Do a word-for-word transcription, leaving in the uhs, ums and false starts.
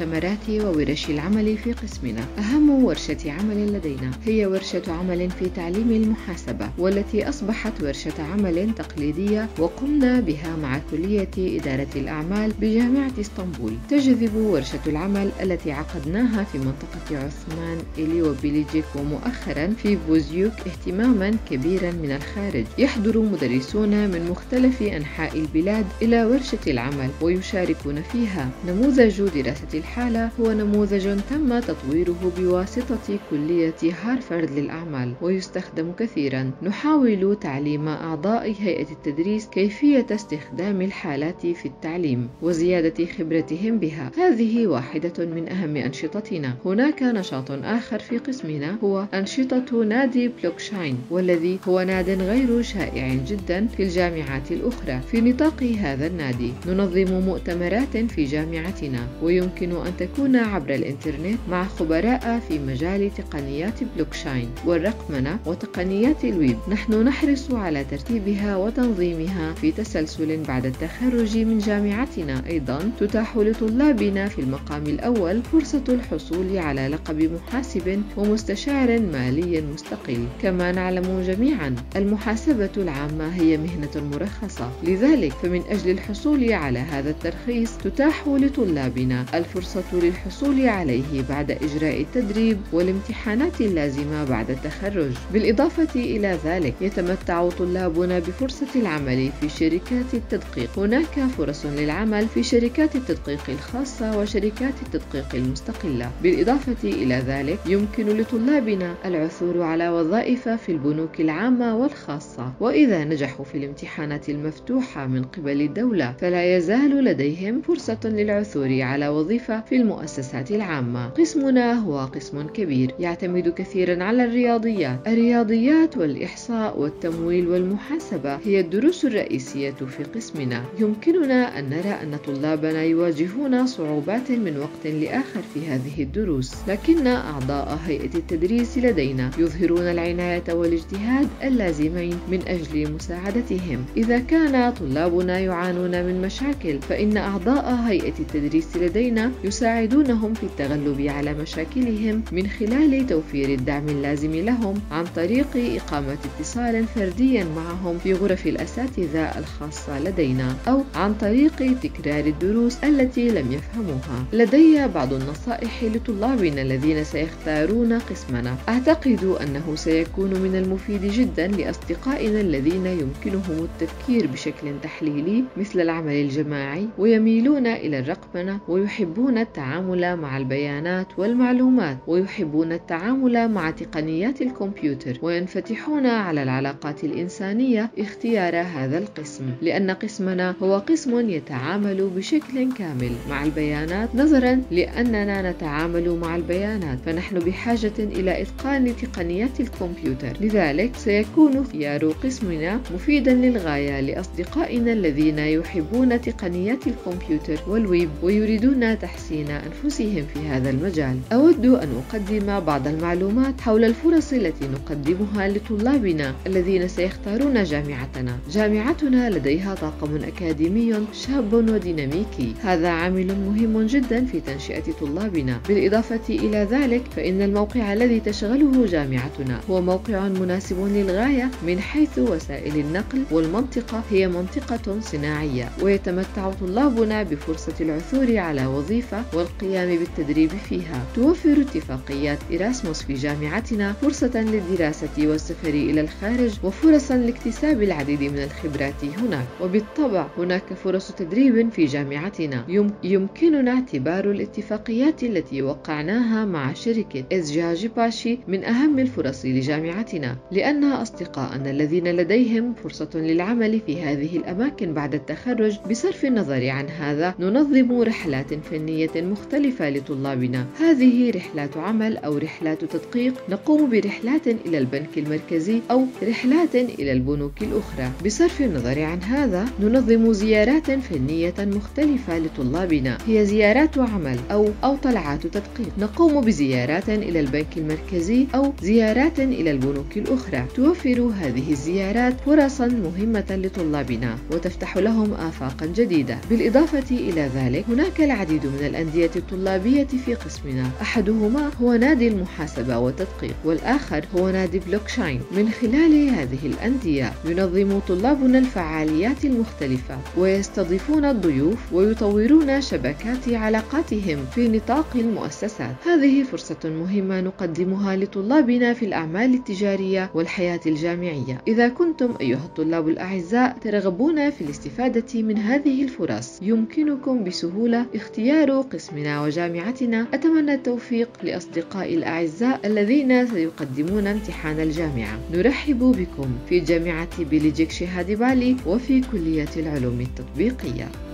المؤتمرات وورش العمل في قسمنا. أهم ورشة عمل لدينا هي ورشة عمل في تعليم المحاسبة، والتي أصبحت ورشة عمل تقليدية وقمنا بها مع كلية إدارة الأعمال بجامعة اسطنبول. تجذب ورشة العمل التي عقدناها في منطقة عثمان إلي وبيليجيك ومؤخرا في بوزيوك اهتماما كبيرا من الخارج. يحضر مدرسون من مختلف أنحاء البلاد إلى ورشة العمل ويشاركون فيها. نموذج دراسة الحالة هو نموذج تم تطويره بواسطة كلية هارفارد للأعمال ويستخدم كثيرا. نحاول تعليم أعضاء هيئة التدريس كيفية استخدام الحالات في التعليم وزيادة خبرتهم بها. هذه واحدة من أهم أنشطتنا. هناك نشاط آخر في قسمنا هو أنشطة نادي بلوكشاين، والذي هو ناد غير شائع جدا في الجامعات الأخرى. في نطاق هذا النادي ننظم مؤتمرات في جامعتنا، ويمكن أن تكون عبر الإنترنت مع خبراء في مجال تقنيات بلوكشاين والرقمنة وتقنيات الويب. نحن نحرص على ترتيبها وتنظيمها في تسلسل بعد التخرج من جامعتنا. أيضا تتاح لطلابنا في المقام الأول فرصة الحصول على لقب محاسب ومستشار مالي مستقل. كما نعلم جميعا المحاسبة العامة هي مهنة مرخصة، لذلك فمن أجل الحصول على هذا الترخيص تتاح لطلابنا الفرصة للحصول عليه بعد إجراء التدريب والامتحانات اللازمة بعد التخرج. بالإضافة إلى ذلك يتمتع طلابنا بفرصة العمل في شركات التدقيق. هناك فرص للعمل في شركات التدقيق الخاصة وشركات التدقيق المستقلة. بالإضافة إلى ذلك يمكن لطلابنا العثور على وظائف في البنوك العامة والخاصة، وإذا نجحوا في الامتحانات المفتوحة من قبل الدولة فلا يزال لديهم فرصة للعثور على وظيفة في المؤسسات العامة. قسمنا هو قسم كبير يعتمد كثيرا على الرياضيات. الرياضيات والإحصاء والتمويل والمحاسبة هي الدروس الرئيسية في قسمنا. يمكننا أن نرى أن طلابنا يواجهون صعوبات من وقت لآخر في هذه الدروس، لكن أعضاء هيئة التدريس لدينا يظهرون العناية والاجتهاد اللازمين من أجل مساعدتهم. إذا كان طلابنا يعانون من مشاكل فإن أعضاء هيئة التدريس لدينا يساعدونهم في التغلب على مشاكلهم من خلال توفير الدعم اللازم لهم عن طريق إقامة اتصال فردي معهم في غرف الأساتذة الخاصة لدينا، أو عن طريق تكرار الدروس التي لم يفهموها. لدي بعض النصائح لطلابنا الذين سيختارون قسمنا. أعتقد أنه سيكون من المفيد جدا لأصدقائنا الذين يمكنهم التفكير بشكل تحليلي مثل العمل الجماعي ويميلون إلى الرقمنة ويحبون التعامل مع البيانات والمعلومات ويحبون التعامل مع تقنيات الكمبيوتر وينفتحون على العلاقات الإنسانية اختيار هذا القسم، لأن قسمنا هو قسم يتعامل بشكل كامل مع البيانات. نظرا لأننا نتعامل مع البيانات فنحن بحاجة إلى إتقان تقنيات الكمبيوتر، لذلك سيكون اختيار قسمنا مفيدا للغاية لأصدقائنا الذين يحبون تقنيات الكمبيوتر والويب ويريدون تحسين أنفسهم في هذا المجال. أود أن أقدم بعض المعلومات حول الفرص التي نقدمها لطلابنا الذين سيختارون جامعتنا. جامعتنا لديها طاقم أكاديمي شاب وديناميكي، هذا عامل مهم جدا في تنشئة طلابنا. بالإضافة إلى ذلك فإن الموقع الذي تشغله جامعتنا هو موقع مناسب للغاية من حيث وسائل النقل، والمنطقة هي منطقة صناعية ويتمتع طلابنا بفرصة العثور على وظيفة والقيام بالتدريب فيها. توفر اتفاقيات إراسموس في جامعتنا فرصة للدراسة والسفر إلى الخارج وفرصا لاكتساب العديد من الخبرات هناك، وبالطبع هناك فرص تدريب في جامعتنا. يمكننا اعتبار الاتفاقيات التي وقعناها مع شركة إزجاج باشي من أهم الفرص لجامعتنا، لأن أصدقائنا الذين لديهم فرصة للعمل في هذه الأماكن بعد التخرج. بصرف النظر عن هذا ننظم رحلات فنية مختلفة لطلابنا. هذه رحلات عمل أو رحلات تدقيق. نقوم برحلات إلى البنك المركزي أو رحلات إلى البنوك الأخرى. بصرف النظر عن هذا ننظم زيارات فنية مختلفة لطلابنا، هي زيارات عمل أو أو طلعات تدقيق. نقوم بزيارات إلى البنك المركزي أو زيارات إلى البنوك الأخرى. توفر هذه الزيارات فرصا مهمة لطلابنا وتفتح لهم آفاقا جديدة. بالإضافة إلى ذلك هناك العديد من الأندية الطلابية في قسمنا، أحدهما هو نادي المحاسبة والتدقيق، والآخر هو نادي بلوكشاين. من خلال هذه الأندية ينظم طلابنا الفعاليات المختلفة ويستضيفون الضيوف ويطورون شبكات علاقاتهم في نطاق المؤسسات. هذه فرصة مهمة نقدمها لطلابنا في الأعمال التجارية والحياة الجامعية. إذا كنتم أيها الطلاب الأعزاء ترغبون في الاستفادة من هذه الفرص يمكنكم بسهولة اختيار قسمنا وجامعتنا. أتمنى التوفيق لأصدقائي الأعزاء الذين سيقدمون امتحان الجامعة. نرحب بكم في جامعة بيلي جيكشي هادي بالي وفي كلية العلوم التطبيقية.